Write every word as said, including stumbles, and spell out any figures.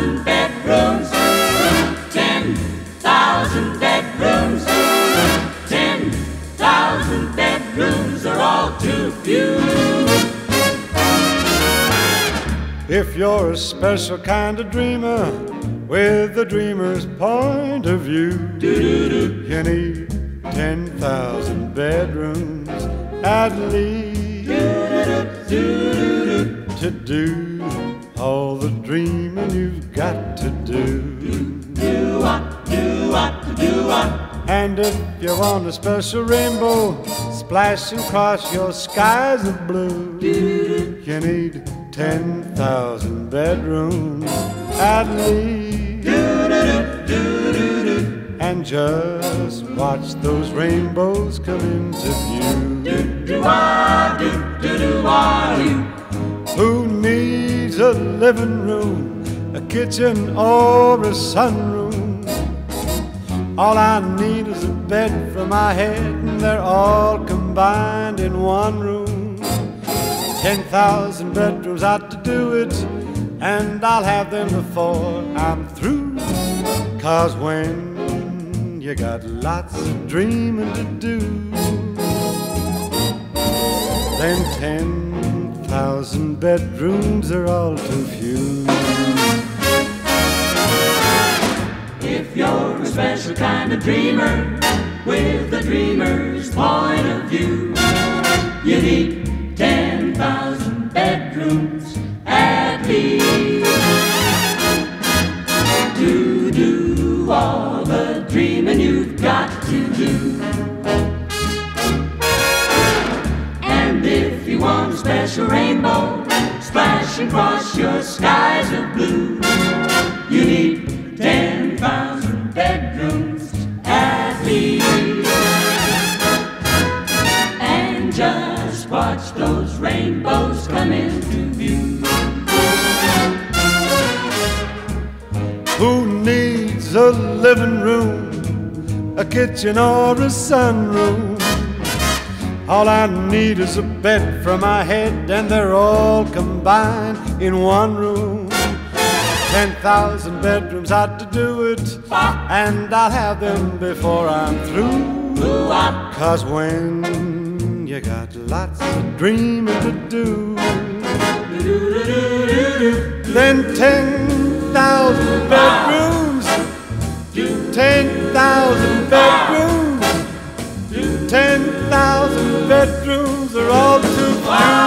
thousand bedrooms, ten thousand bedrooms, ten thousand bedrooms are all too few. If you're a special kind of dreamer with a dreamer's point of view, you need ten thousand bedrooms at least to do all the dreaming you've got to do. Do what, do what, do what. And if you want a special rainbow splashing across your skies of blue, you need ten thousand bedrooms at least. And just watch those rainbows come into view. Who needs a living room, a kitchen or a sunroom? All I need is a bed for my head, and they're all combined in one room. Ten thousand bedrooms ought to do it, and I'll have them before I'm through. 'Cause when you got lots of dreaming to do, then ten thousand bedrooms are all too few. If you're a special kind of dreamer with a dreamer's point of view, you need ten thousand bedrooms at least to do all the dreaming you've got to do. And if you want a special rainbow splashing across your skies of blue, you need ten thousand bedrooms at least. And just watch those rainbows come into view. Who needs a living room, a kitchen or a sunroom? All I need is a bed for my head, and they're all combined in one room. Ten thousand bedrooms ought to do it, and I'll have them before I'm through. 'Cause when you got lots of dreaming to do, then ten thousand bedrooms, ten thousand bedrooms, ten thousand bedrooms are all too few.